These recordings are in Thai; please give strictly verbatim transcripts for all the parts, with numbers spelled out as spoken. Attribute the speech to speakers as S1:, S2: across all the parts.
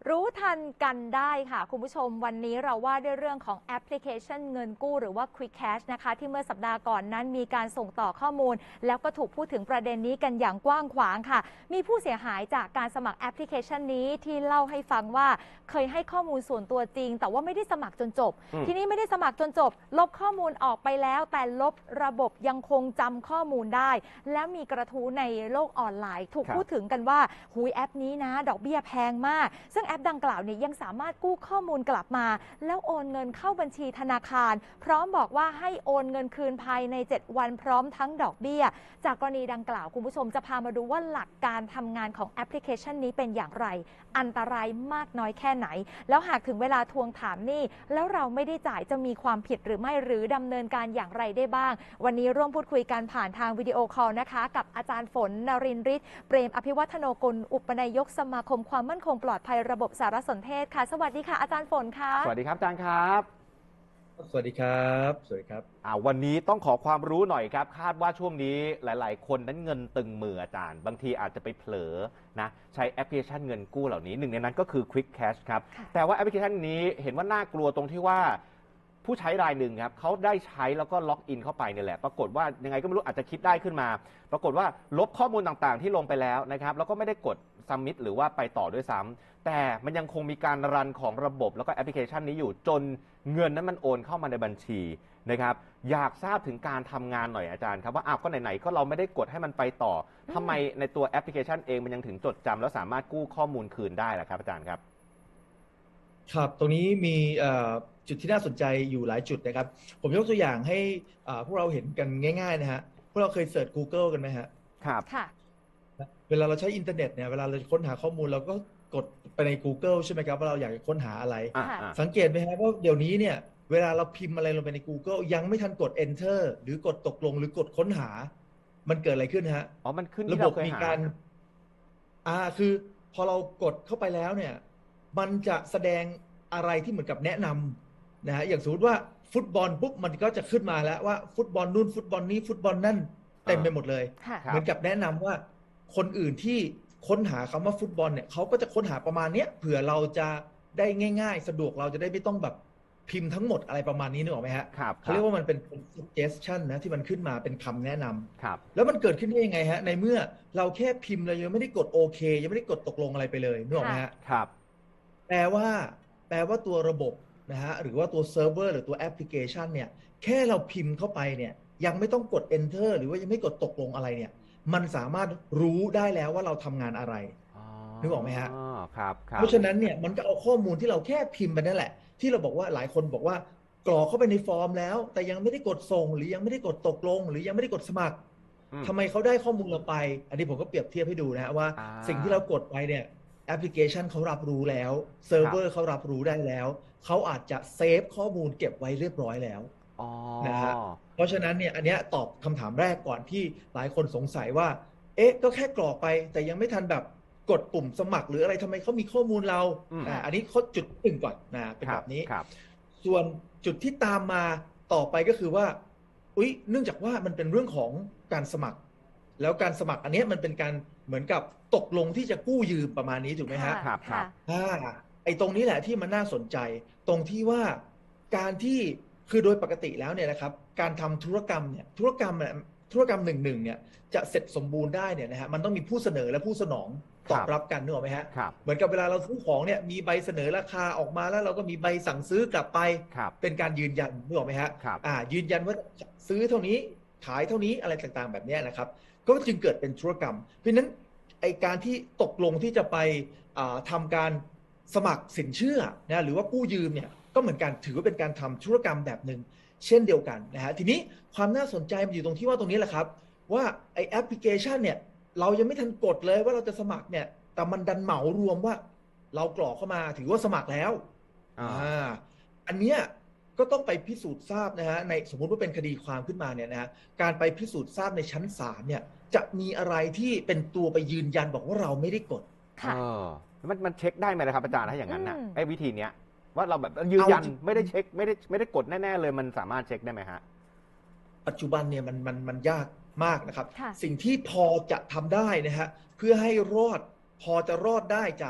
S1: รู้ทันกันได้ค่ะคุณผู้ชมวันนี้เราว่าด้วยเรื่องของแอปพลิเคชันเงินกู้หรือว่า Quick Cash นะคะที่เมื่อสัปดาห์ก่อนนั้นมีการส่งต่อข้อมูลแล้วก็ถูกพูดถึงประเด็นนี้กันอย่างกว้างขวางค่ะมีผู้เสียหายจากการสมัครแอปพลิเคชันนี้ที่เล่าให้ฟังว่าเคยให้ข้อมูลส่วนตัวจริงแต่ว่าไม่ได้สมัครจนจบทีนี้ไม่ได้สมัครจนจบลบข้อมูลออกไปแล้วแต่ลบระบบยังคงจำข้อมูลได้แล้วมีกระทู้ในโลกออนไลน์ถูกพูดถึงกันว่าหุยแอปนี้นะดอกเบี้ยแพงมากซึ่งแอปดังกล่าวเนี่ยยังสามารถกู้ข้อมูลกลับมาแล้วโอนเงินเข้าบัญชีธนาคารพร้อมบอกว่าให้โอนเงินคืนภายในเจ็ดวันพร้อมทั้งดอกเบี้ยจากกรณีดังกล่าวคุณผู้ชมจะพามาดูว่าหลักการทำงานของแอปพลิเคชันนี้เป็นอย่างไรอันตรายมากน้อยแค่ไหนแล้วหากถึงเวลาทวงถามหนี้แล้วเราไม่ได้จ่ายจะมีความผิดหรือไม่หรือดำเนินการอย่างไรได้บ้างวันนี้ร่วมพูดคุยกันผ่านทางวิดีโอคอลนะคะกับอาจารย์ฝนนรินทร์ฤทธิ์เปรมอภิวัฒโนกุลอุปนายกสมาคมความมั่นคงปลอดภัยระบบสารสนเทศค่ะสวัสดีค่ะอาจารย์ฝนค่ะ
S2: สวัสดีครับอาจารย์ครับ
S3: สวัสดีครับสวัสดีครับ
S2: อ่าวันนี้ต้องขอความรู้หน่อยครับคาดว่าช่วงนี้หลายๆคนนั้นเงินตึงมืออาจารย์บางทีอาจจะไปเผลอนะใช้แอปพลิเคชันเงินกู้เหล่านี้หนึ่งในนั้นก็คือ Quick Cash ครับแต่ว่าแอปพลิเคชันนี้เห็นว่าน่ากลัวตรงที่ว่าผู้ใช้รายหนึ่งครับเขาได้ใช้แล้วก็ล็อกอินเข้าไปนี่แหละปรากฏว่ายังไงก็ไม่รู้อาจจะคิดได้ขึ้นมาปรากฏว่าลบข้อมูลต่างๆที่ลงไปแล้วนะครับแล้วก็ไม่ได้กด Submit หรือว่าไปต่อด้วยซ้ำแต่มันยังคงมีการรันของระบบแล้วก็แอปพลิเคชันนี้อยู่จนเงินนั้นมันโอนเข้ามาในบัญชีนะครับอยากทราบถึงการทำงานหน่อยอาจารย์ครับว่าอ้าวก็ไหนๆก็เราไม่ได้กดให้มันไปต่อทำไมในตัวแอปพลิเคชันเองมันยังถึงจดจำแล้วสามารถกู้ข้อมูลคืนได้ล่ะครับอาจารย์ครับ
S3: ครับตรงนี้มีจุดที่น่าสนใจอยู่หลายจุดนะครับผมยกตัวอย่างให้พวกเราเห็นกันง่ายๆนะฮะพวกเราเคยเสิร์ช Google กันไหมฮะ
S2: ครับ
S1: ค่ะ
S3: เวลาเราใช้อินเทอร์เน็ตเนี่ยเวลาเราค้นหาข้อมูลเราก็กดไปใน Google ใช่ไหมครับว่าเราอยากจะค้นหาอะไรสังเกตไหมครับว่าเดี๋ยวนี้เนี่ยเวลาเราพิมพ์อะไรลงไปใน Google ยังไม่ทันกด Enter หรือกดตกลงหรือกดค้นหามันเกิดอะไรขึ้นฮะ
S2: อ๋อมันขึ้นที่เราเคยหา
S3: ระบบมีการอ่าคือพอเรากดเข้าไปแล้วเนี่ยมันจะแสดงอะไรที่เหมือนกับแนะนำนะฮะอย่างสมมติว่าฟุตบอลปุ๊บมันก็จะขึ้นมาแล้วว่าฟุตบอลนู่นฟุตบอลนี้ฟุตบอลนั่นเต็มไปหมดเลยเหมือนกับแนะนำว่าคนอื่นที่ค้นหาคำว่าฟุตบอลเนี่ยเขาก็จะค้นหาประมาณนี้เผื่อเราจะได้ง่ายๆสะดวกเราจะได้ไม่ต้องแบบพิมพ์ทั้งหมดอะไรประมาณนี้นึกออกไหมฮะเขาเรียกว่ามันเป็น suggestion นะที่มันขึ้นมาเป็นคำแนะนำแล้วมันเกิดขึ้นได้ยังไงฮะในเมื่อเราแค่พิมพ์เรายังไม่ได้กดโอเคยังไม่ได้กดตกลงอะไรไปเลยนึกออกไหมฮะ
S2: ครับ
S3: แปลว่าแปลว่าตัวระบบนะฮะหรือว่าตัวเซิร์ฟเวอร์หรือตัวแอปพลิเคชันเนี่ยแค่เราพิมพ์เข้าไปเนี่ยยังไม่ต้องกด enter หรือว่ายังไม่กดตกลงอะไรเนี่ยมันสามารถรู้ได้แล้วว่าเราทำงานอะไรนึกออกไหมฮะ
S2: ครับ
S3: เพราะฉะนั้นเนี่ยมันก็เอาข้อมูลที่เราแค่พิมพ์ไปนั่นแหละที่เราบอกว่าหลายคนบอกว่ากรอกเข้าไปในฟอร์มแล้วแต่ยังไม่ได้กดส่งหรือยังไม่ได้กดตกลงหรือยังไม่ได้กดสมัครทำไมเขาได้ข้อมูลเราไปอันนี้ผมก็เปรียบเทียบให้ดูนะว่าสิ่งที่เรากดไปเนี่ยแอปพลิเคชันเขารับรู้แล้วเซิร์ฟเวอร์เขารับรู้ได้แล้วเขาอาจจะเซฟข้อมูลเก็บไว้เรียบร้อยแล้วนะฮะเพราะฉะนั้นเนี่ยอันนี้ตอบคำถามแรกก่อนที่หลายคนสงสัยว่าเอ๊ะก็แค่กรอกไปแต่ยังไม่ทันแบบกดปุ่มสมัครหรืออะไรทำไมเขามีข้อมูลเราอ่าอันนี้เขาจุดหนึ่งก่อนนะเป็นแบบนี้ส่วนจุดที่ตามมาต่อไปก็คือว่าอุ๊ยเนื่องจากว่ามันเป็นเรื่องของการสมัครแล้วการสมัครอันนี้มันเป็นการเหมือนกับตกลงที่จะกู้ยืมประมาณนี้ถูกไหมฮะ
S2: ครับครับ
S3: อ่าไอ้ตรงนี้แหละที่มันน่าสนใจตรงที่ว่าการที่คือโดยปกติแล้วเนี่ยนะครับการทำธุรกรรมเนี่ยธุรกรรมเนี่ยธุรกรรมหนึ่งหนึ่งเนี่ยจะเสร็จสมบูรณ์ได้เนี่ยนะฮะมันต้องมีผู้เสนอและผู้สนองตอบรับกันนึกออกไหมฮะเหมือนกับเวลาเราซื้อของเนี่ยมีใบเสนอราคาออกมาแล้วเราก็มีใบสั่งซื้อกลับไปเป็นการยืนยันนึกออกไหมฮะอ่ายืนยันว่าซื้อเท่านี้ขายเท่านี้อะไรต่างๆแบบนี้นะครับก็จึงเกิดเป็นธุรกรรมเพราะฉะนั้นไอการที่ตกลงที่จะไปทำการสมัครสินเชื่อนะหรือว่ากู้ยืมเนี่ยก็เหมือนกันถือว่าเป็นการทำธุรกรรมแบบหนึ่งเช่นเดียวกันนะฮะทีนี้ความน่าสนใจมันอยู่ตรงที่ว่าตรงนี้แหละครับว่าไอแอปพลิเคชันเนี่ยเรายังไม่ทันกดเลยว่าเราจะสมัครเนี่ยแต่มันดันเหมารวมว่าเรากรอกเข้ามาถือว่าสมัครแล้วอ่าอันเนี้ยก็ต้องไปพิสูจน์ทราบนะฮะในสมมุติว่าเป็นคดีความขึ้นมาเนี่ยนะฮะการไปพิสูจน์ทราบในชั้นศาลเนี่ยจะมีอะไรที่เป็นตัวไปยืนยันบอกว่าเราไม่ได้กด
S2: ค่ะมันมันเช็คได้ไหมนะครับอาจารย์ถ้าอย่างนั้นนะไอ้วิธีเนี้ยว่าเราแบบยืนยันไม่ได้เช็คไม่ได้ไม่ได้กดแน่ๆเลยมันสามารถเช็คได้ไหมฮะ
S3: ปัจจุบันเนี่ยมันมันมันยากมากนะครับสิ่งที่พอจะทำได้นะฮะเพื่อให้รอดพอจะรอดได้จาก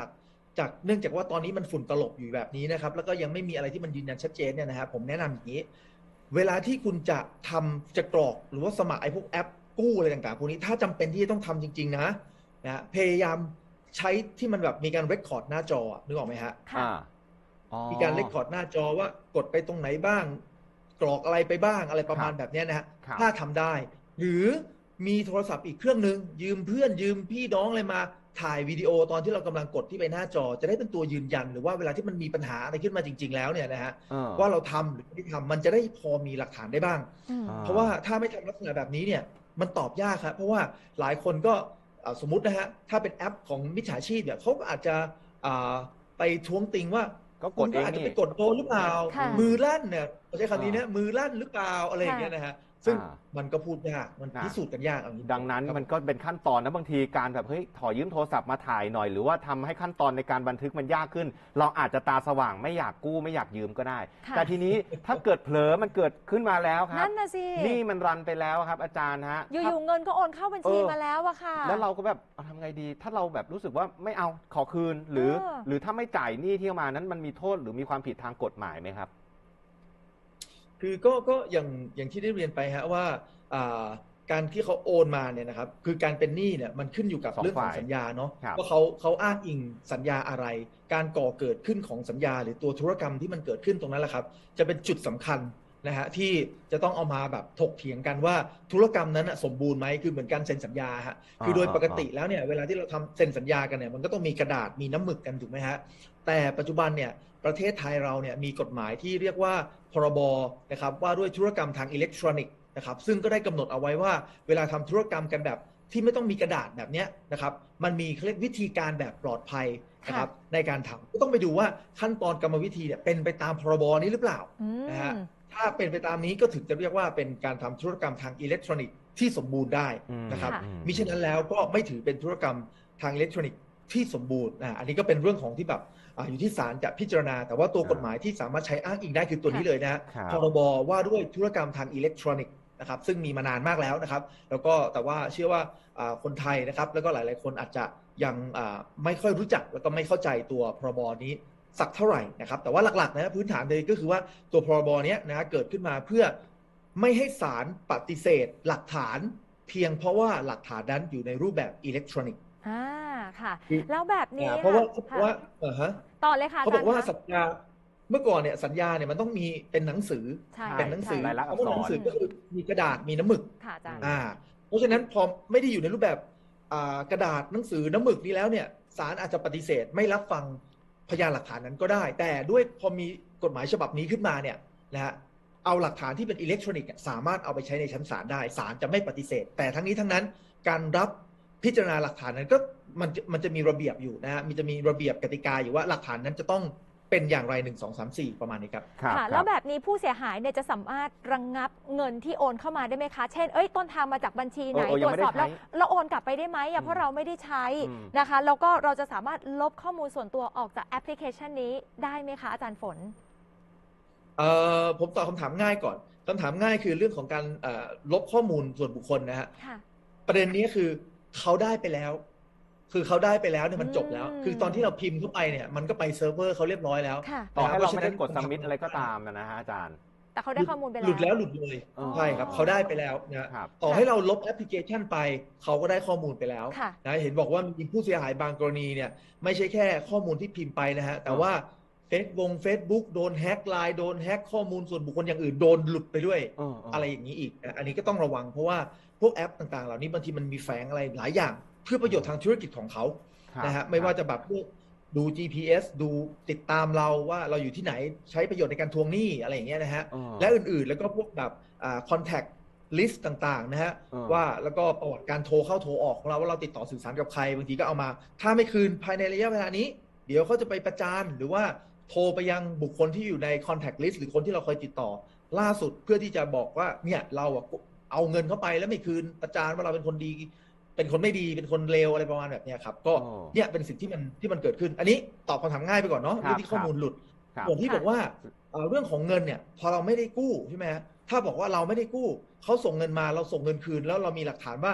S3: จากเนื่องจากว่าตอนนี้มันฝุ่นตลบอยู่แบบนี้นะครับแล้วก็ยังไม่มีอะไรที่มันยืนยันชัดเจนเนี่ยนะครับผมแนะนำอย่างนี้เวลาที่คุณจะทำจะกรอกหรือว่าสมัครไอ้พวกแอปกู้อะไรต่างๆพวกนี้ถ้าจำเป็นที่จะต้องทำจริงๆนะนะพยายามใช้ที่มันแบบมีการเรคคอร์ดหน้าจอนึกออกไหมฮะ
S1: ค่ะ
S2: อ๋อ
S3: มีการเรคคอร์ดหน้าจอว่ากดไปตรงไหนบ้างกรอกอะไรไปบ้างอะไรประมาณ
S2: ครับ
S3: แบบเนี้ยนะฮะ
S2: ครับ
S3: ถ้าทำได้ หรือมีโทรศัพท์อีกเครื่องหนึ่งยืมเพื่อนยืมพี่น้องอะไรมาถ่ายวิดีโอตอนที่เรากำลังกดที่ไปหน้าจอ จะได้เป็นตัวยืนยันหรือว่าเวลาที่มันมีปัญหาอะไรขึ้นมาจริง ๆ แล้วเนี่ยนะฮะ
S2: เออ
S3: ว่าเราทำหรือไม่ได้ทำมันจะได้พอมีหลักฐานได้บ้าง
S1: อืม
S2: อ่
S3: เพราะว่าถ้าไม่ทำลักษณะแบบนี้เนี่ยมันตอบยากครับเพราะว่าหลายคนก็เอ่อสมมุตินะฮะถ้าเป็นแอปของมิจฉาชีพเนี่ยเขาก็อาจจะอ่าไปท้วงติงว่า
S2: ก็ก
S3: คุ
S2: ด
S3: ณ
S2: เอ
S3: ก็
S2: ง
S3: อาจจะ
S2: นี่
S3: ไปกดโดนหรือเปล่า
S1: ค่ะ
S3: มือลั่นเนี่ยเขาใช้คำนี้นะ
S2: อ่า
S3: มือลั่นหรือเปล่าอะไรอย่างเงี้ยนะฮะซึ่ง
S2: อ่า
S3: มันก็พูดยากมัน
S2: นะ
S3: พิสูจน์กันยากเอางี้
S2: ดังนั้น
S3: ครับ
S2: มันก็เป็นขั้นตอนนะบางทีการแบบเฮ้ยขอยืมโทรศัพท์มาถ่ายหน่อย หรือว่าทำให้ขั้นตอนในการบันทึกมันยากขึ้น เราอาจจะตาสว่างไม่อยากกู้ไม่อยากยืมก็ได้
S1: ค่ะ
S2: แต่ทีนี้ถ้าเกิดเผลอมันเกิดขึ้นมาแล้วครับ
S1: นั่นน่ะสิ
S2: นี่มันรันไปแล้วครับ อาจารย์ฮะ
S1: อ
S2: ถ้า
S1: ยู่ๆเงินก็โอนเข้าบัญชี
S2: เออ
S1: มาแล้วอะค่ะ
S2: แล้วเราก็แบบเอาทำไงดี ถ้าเราแบบรู้สึกว่าไม่เอาขอคืน หรือ
S1: เออ
S2: หรือถ้าไม่จ่ายหนี้ที่เอามานั้นมันมีโทษหรือมีความผิดทางกฎหมายไหมครับ
S3: คือก็ก็อย่างอย่างที่ได้เรียนไปฮะว่าอ่าการที่เขาโอนมาเนี่ยนะครับคือการเป็นหนี้เนี่ยมันขึ้นอยู่กับ
S2: สอง
S3: เรื่องของ
S2: ฝ่าย
S3: สัญญาเนาะ
S2: ครับ
S3: ว่าเขาเขาอ้างอิงสัญญาอะไร การก่อเกิดขึ้นของสัญญา หรือตัวธุรกรรมที่มันเกิดขึ้นตรงนั้นแหละครับ จะเป็นจุดสำคัญนะฮะที่จะต้องเอามาแบบถกเถียงกันว่าธุรกรรมนั้นน่ะสมบูรณ์ไหมคือเหมือนการเซ็นสัญญาฮะคือโดยปกติแล้วเนี่ยเวลาที่เราทำเซ็นสัญญากันเนี่ยมันก็ต้องมีกระดาษมีน้ำหมึกกันถูกไหมฮะแต่ปัจจุบันเนี่ยประเทศไทยเราเนี่ยมีกฎหมายที่เรียกว่าพรบนะครับว่าด้วยธุรกรรมทางอิเล็กทรอนิกส์นะครับซึ่งก็ได้กำหนดเอาไว้ว่าเวลาทำธุรกรรมกันแบบที่ไม่ต้องมีกระดาษแบบเนี้ยนะครับมันมีเขาเรียกวิธีการแบบปลอดภัยนะครับในการทำก็ต้องไปดูว่าขั้นตอนกรรมวิธีเนี่ยเป็นไปตามพรบนี้หรือเปล่า
S1: อืม
S3: นะฮะถ้าเป็นไปตามนี้ก็ถึงจะเรียกว่าเป็นการทำธุรกรรมทางอิเล็กทรอนิกส์ที่สมบูรณ์ได้นะครับ
S1: ค่ะ
S3: มิฉะนั้นแล้วก็ไม่ถือเป็นธุรกรรมทางอิเล็กทรอนิกส์ที่สมบูรณ์นะอันนี้ก็เป็นเรื่องของที่แบบอาอยู่ที่ศาลจะพิจารณา แต่ว่าตัวกฎหมายที่สามารถใช้อ้างอิงได้คือตัวนี้เลยนะฮะ
S2: ครับ
S3: พรบว่าด้วยธุรกรรมทางอิเล็กทรอนิกส์นะครับซึ่งมีมานานมากแล้วนะครับแล้วก็แต่ว่าเชื่อว่าอ่าคนไทยนะครับแล้วก็หลายๆคนอาจจะยังอ่าไม่ค่อยรู้จักแล้วก็ไม่เข้าใจตัวพรบนี้สักเท่าไหร่นะครับแต่ว่าหลักๆนะพื้นฐานเลยก็คือว่าตัวพรบเนี้ยนะเกิดขึ้นมาเพื่อไม่ให้ศาลปฏิเสธหลักฐานเพียงเพราะว่าหลักฐานนั้นอยู่ในรูปแบบอิเล็กทรอนิกส์
S1: อ่าค่ะ
S3: คือ
S1: แล้วแบบนี้
S3: อ่าเพราะว่า
S1: ค่
S3: เพราะว่าเออฮะ
S1: ต่อเลยค่ะ
S3: เขาบอกว่า
S1: จรย์คะ
S3: สัญญาเมื่อก่อนเนี่ยสัญญาเนี่ยมันต้องมีเป็นหนังสือ
S1: ใช่
S3: เป็นหนังสือ
S2: ลายลักษณ์อัก
S3: คำว่า
S2: ษร
S3: หนังสือก็คือมีกระดาษมีน้ำหมึก
S1: ค่ะอาจารย์
S3: อ่าเพราะฉะนั้นพอไม่ได้อยู่ในรูปแบบอ่ากระดาษหนังสือน้ำหมึกนี้แล้วเนี่ยศาลอาจจะปฏิเสธไม่รับฟังพยานหลักฐานนั้นก็ได้ แต่ด้วยพอมีกฎหมายฉบับนี้ขึ้นมาเนี่ยนะฮะเอาหลักฐานที่เป็นอิเล็กทรอนิกส์สามารถเอาไปใช้ในชั้นศาลได้ศาลจะไม่ปฏิเสธ แต่ทั้งนี้ทั้งนั้นการรับพิจารณาหลักฐานนั้นก็มันมันจะมีระเบียบอยู่นะฮะมันจะมีระเบียบกติกาอยู่ว่าหลักฐานนั้นจะต้องเป็นอย่างไรหนึ่งสองสามสี่ประมาณนี้ครับ
S2: ครับ
S1: ค่ะ
S2: ค
S1: แล้
S2: รั
S1: ว
S2: บ
S1: แบบนี้ผู้เสียหายเนี่ยจะสามารถระงงับเงินที่โอนเข้ามาได้ไหมคะ เช่น เอ้ยต้นทางมาจากบัญชีไหน
S2: เออเออ
S1: ต
S2: ยั
S1: รง ว
S2: ไม่
S1: จ
S2: ได้
S1: สอบแล้ว
S2: ใช้
S1: เราโอนกลับไปได้ไหม
S2: อื
S1: อ่ะ
S2: ม
S1: เพราะเราไม่ได้ใช้
S2: อืม
S1: นะคะ แล้วก็เราจะสามารถลบข้อมูลส่วนตัวออกจากแอปพลิเคชันนี้ได้ไหมคะอาจารย์ฝน
S3: เอ่อผมตอบคำถามง่ายก่อนคำถามง่ายคือเรื่องของการเอ่อลบข้อมูลส่วนบุคคลนะฮะ
S1: ค่ะ
S3: ประเด็นนี้คือเขาได้ไปแล้ว คือเขาได้ไปแล้วเนี่ยมันจบแล้ว
S1: อืม
S3: คือตอนที่เราพิมพ์เข้าไปเนี่ยมันก็ไปเซิร์ฟเวอร์เขาเรียบร้อยแล้ว
S1: ค่ะ
S2: ต่อให้
S3: พ
S2: เรา
S3: ฉะ
S2: ไม่
S3: นั้
S2: ได้
S3: น
S2: กดสมิธอะไรก็ตามนะฮะอาจารย์
S1: แต่เขาได้ข้อมูลไปแล้ว
S3: หลุดแล้วหลุดเลย
S2: อ๋อ
S3: ใช่ครับเขาได้ไปแล้วนะ
S2: ครับ
S3: ต่อให้เราลบแอปพลิเคชันไปเขาก็ได้ข้อมูลไปแล้ว
S1: ค่ะ
S3: นะเห็นบอกว่ามีผู้เสียหายบางกรณีเนี่ยไม่ใช่แค่ข้อมูลที่พิมพ์ไปนะฮะแต่ว่าเฟซวงเฟซบุ๊กโดนแฮ็กไลน์โดนแฮ็กข้อมูลส่วนบุคคลอย่างอื่นโดนหลุดไปด้วย
S2: เออเออ
S3: อะไรอย่างนี้อีกนะอันนี้ก็ต้องระวังเพราะว่าพวกแอปต่างๆ เหล่านี้บางทีมันมีแฝงอะไรหลายอย่าง เพื่อประโยชน์ทางธุรกิจของเขา
S2: ครับ
S3: นะฮะไม่ว่าจะแบบพวกดู จี พี เอส ดูติดตามเราว่าเราอยู่ที่ไหนใช้ประโยชน์ในการทวงหนี้อะไรอย่างเงี้ยนะฮะ
S2: เออ
S3: และอื่นๆ แล้วก็พวกแบบอ่า contact list ต่างๆนะฮะ
S2: เออ
S3: ว่าแล้วก็ประวัติการโทรเข้าโทรออกของเราว่าเราติดต่อสื่อสารกับใครบางทีก็เอามา ถ้าไม่คืนภายในระยะเวลานี้ เดี๋ยวเขาจะไปประจานหรือว่าโทรไปยังบุคคลที่อยู่ใน contact list หรือคนที่เราเคยติดต่อ ล่าสุดเพื่อที่จะบอกว่าเนี่ยเราอะเอาเงินเข้าไปแล้วไม่คืนประจานว่าเราเป็นคนดี เป็นคนไม่ดีเป็นคนเลวอะไรประมาณแบบเนี้ยครับก็
S2: โอ้
S3: เนี่ยเป็นสิ่งที่มันที่มันเกิดขึ้น อันนี้ตอบคำถามง่ายไปก่อนเนาะ
S2: ครับ
S3: เรื่องที่ข้อมูลหลุด
S2: ครับ
S3: ส่วนที่
S1: ค่ะ
S3: บอกว่าเอ่อเรื่องของเงินเนี่ยพอเราไม่ได้กู้ใช่ไหมฮะถ้าบอกว่าเราไม่ได้กู้เขาส่งเงินมาเราส่งเงินคืน แล้วเรามีหลักฐานว่า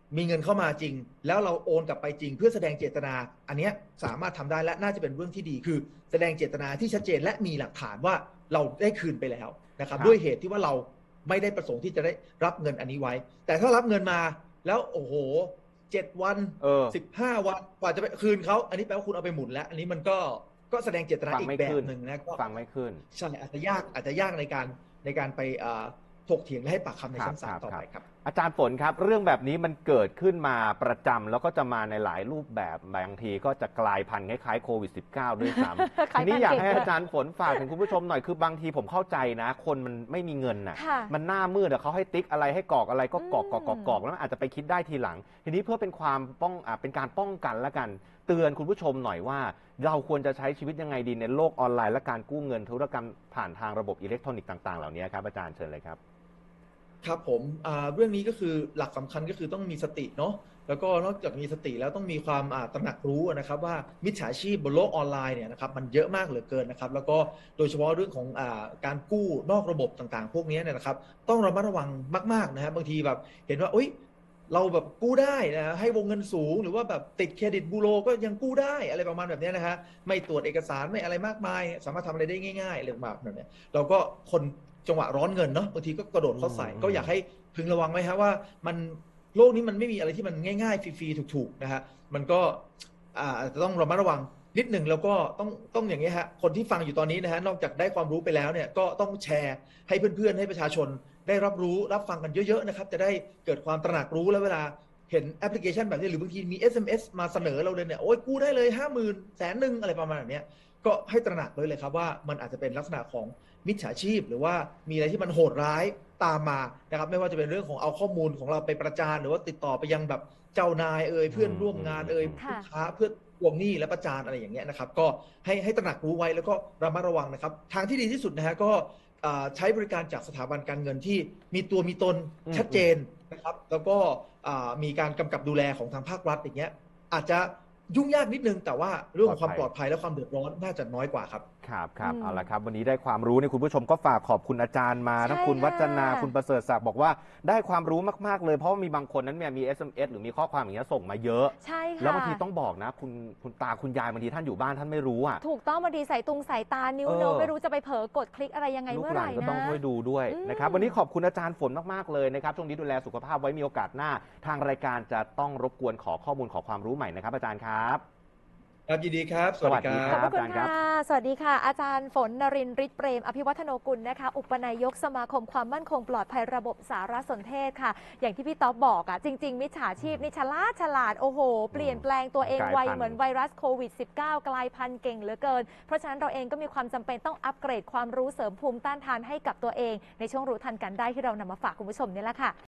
S3: มีเงินเข้ามาจริงแล้วเราโอนกลับไปจริงเพื่อแสดงเจตนาอันเนี้ยสามารถทำได้และน่าจะเป็นเรื่องที่ดีคือแสดงเจตนาที่ชัดเจนและมีหลักฐานว่าเราได้คืนไปแล้วนะครับ
S2: ครับ
S3: ด้วยเหตุที่ว่าเราไม่ได้ประสงค์ที่จะได้รับเงินอันนี้ไว้ แต่ถ้ารับเงินมาแล้วโอ้โหเจ็ดวัน
S2: เออ
S3: สิบห้าวันกว่าจะไปคืนเขาอันนี้แปลว่าคุณเอาไปหมุนแล้ว อันนี้มันก็ก็แสดงเจตนา
S2: ฟัง
S3: อีก
S2: ไม่
S3: แบ
S2: ขึ้
S3: บ
S2: น
S3: หนึ่งนะก็
S2: ฟังไม่ขึ้น
S3: ใช่อาจจะยากอาจจะยากในการในการไปอ่าถกเถียงและให้ปากคำในชั้นศาลต่อไปครับ
S2: อาจารย์ฝนครับ เรื่องแบบนี้มันเกิดขึ้นมาประจำแล้วก็จะมาในหลายรูปแบบบางทีก็จะกลายพันธุ์คล้ายๆโควิด สิบเก้า ด้วยซ้ำ
S1: คล้าย
S2: ทีนี้อยากให้
S1: แพนเค้ก
S2: อาจารย์ฝนฝากถึงคุณผู้ชมหน่อยคือบางทีผมเข้าใจนะ คนมันไม่มีเงินน่ะ
S1: ค่ะ
S2: มันหน้ามืดอะเขาให้ติ๊กอะไรให้กรอกอะไรก็กรอก
S1: อืม
S2: กรอกกรอกกรอกแล้วมันอาจจะไปคิดได้ทีหลัง ทีนี้เพื่อเป็นความป้องอ่าเป็นการป้องกันละกัน เตือนคุณผู้ชมหน่อยว่า เราควรจะใช้ชีวิตยังไงดีในโลกออนไลน์และการกู้เงินธุรกรรมผ่านทางระบบอิเล็กทรอนิกส์ต่างๆเหล่านี้ครับอาจารย์เชิญเลยครับ
S3: ครับผมอ่าเรื่องนี้ก็คือหลักสำคัญก็คือต้องมีสติเนาะแล้วก็นอกจากมีสติแล้วต้องมีความอ่าตระหนักรู้นะครับว่ามิจฉาชีพบนโลกออนไลน์เนี่ยนะครับมันเยอะมากเหลือเกินนะครับแล้วก็โดยเฉพาะเรื่องของอ่าการกู้นอกระบบต่างๆ พวกนี้เนี่ยนะครับต้องระมัดระวังมากๆนะครับบางทีแบบเห็นว่าอุ๊ยเราแบบกู้ได้นะให้วงเงินสูงหรือว่าแบบติดเครดิตบูโรก็ยังกู้ได้อะไรประมาณแบบนี้นะฮะไม่ตรวจเอกสารไม่อะไรมากมายสามารถทำอะไรได้ง่ายๆอะไรแบบนี้เราก็คนจังหวะร้อนเงินเนาะบางทีก็กระโดดเข้าใส่
S2: อืม
S3: ก็อยากให้พึงระวังไว้ฮะว่ามันโลกนี้มันไม่มีอะไรที่มันง่ายๆฟรีๆถูกๆนะฮะมันก็อ่าอาจจะต้องระมัดระวังนิดหนึ่งแล้วก็ต้องต้องอย่างนี้ฮะคนที่ฟังอยู่ตอนนี้นะฮะนอกจากได้ความรู้ไปแล้วเนี่ยก็ต้องแชร์ให้เพื่อนๆให้ประชาชนได้รับรู้รับฟังกันเยอะๆนะครับจะได้เกิดความตระหนักรู้แล้วเวลาเห็นแอปพลิเคชันแบบนี้หรือบางทีมี เอส เอ็ม เอส มาเสนอเราเลยเนี่ยโอ้ยกู้ได้เลยห้าหมื่นแสนหนึ่งอะไรประมาณแบบนี้ก็ให้ตระหนักเลยเลยครับว่ามันอาจจะเป็นลักษณะของมิจฉาชีพหรือว่ามีอะไรที่มันโหดร้ายตามมานะครับไม่ว่าจะเป็นเรื่องของเอาข้อมูลของเราไปประจานหรือว่าติดต่อไปยังแบบเจ้านายเอ่ยเพื่อนร่วมงานเอ่ย
S1: ค่ะ
S3: ลูกค้าเพื่อทวงหนี้และประจานอะไรอย่างเงี้ยนะครับก็ให้ให้ตระหนักรู้ไว้แล้วก็ระมัดระวังนะครับทางที่ดีที่สุดนะฮะก็อ่าใช้บริการจากสถาบันการเงินที่มีตัวมีตน
S2: อืม
S3: ชัดเจนนะครับแล้วก็อ่ามีการกำกับดูแลของทางภาครัฐอย่างเงี้ยอาจจะยุ่งยากนิดนึงแต่ว่าเรื่องของความปลอดภัยและความเดือดร้อนน่าจะน้อยกว่าครับ
S2: ครับครับ
S1: อืม
S2: เอาละครับวันนี้ได้ความรู้เนี่ยคุณผู้ชมก็ฝากขอบคุณอาจารย์มา
S1: ใช่
S2: ทั้งคุณวัฒนา
S1: ค่ะ
S2: คุณประเสริฐศักดิ์บอกว่าได้ความรู้มากๆเลยเพราะว่ามีบางคนนั้นเนี่ยมี เอส เอ็ม เอส หรือมีข้อความอย่างเงี้ยส่งมาเยอะ
S1: ใช่ค่ะ
S2: แล้วบางทีต้องบอกนะ คุณคุณตาคุณยายบางทีท่านอยู่บ้านท่านไม่รู้อ่ะ
S1: ถูกต้องบางทีใส่ตุงสายตานิ้ว
S2: เออ
S1: เนอะไม่รู้จะไปเผลอกดคลิกอะไรยังไง
S2: ลูก
S1: เมื่อ
S2: ห
S1: ไห
S2: ลา
S1: ร่
S2: นก็
S1: นะ
S2: ต้องช่วยดูด้วย
S1: อืม
S2: นะครับวันนี้ขอบคุณอาจารย์ฝนมากๆเลยนะครับช่วงนี้ดูแลสุขภาพไว้มีโอกาสหน้า ทางรายการจะต้องรบกวนขอข้อมูลขอความรู้ใหม่นะครับอาจารย์ครับ
S3: ครับยินดีครับ สวัสดีค
S2: สวั
S3: รั
S2: ส
S1: ข
S2: ดี
S1: อบ
S3: บ
S1: พระคุ
S2: อาจาร
S1: ณ
S2: ย์ครับ
S1: ค่ะ สวัสดีค่ะ อาจารย์ฝนนรินทร์ฤทธิ์เปรมอภิวัฒโนกุลนะคะ อุปนายกสมาคมความมั่นคงปลอดภัยระบบสารสนเทศค่ะ อย่างที่พี่ต๊อบบอกอ่ะ จริง ๆ มิจฉาชีพนี่ฉลาดฉลาด โอ้โห เปลี่ยนแปลงตัวเอง
S2: กลาย
S1: ไว
S2: พันธุ์
S1: เหมือนไวรัสโควิด สิบเก้า กลายพันธุ์เก่งเหลือเกิน เพราะฉะนั้นเราเองก็มีความจำเป็นต้องอัปเกรดความรู้เสริมภูมิต้านทานให้กับตัวเอง ในช่วงรู้ทันกันได้ที่เรานำมาฝากคุณผู้ชมนี่แหละค่ะ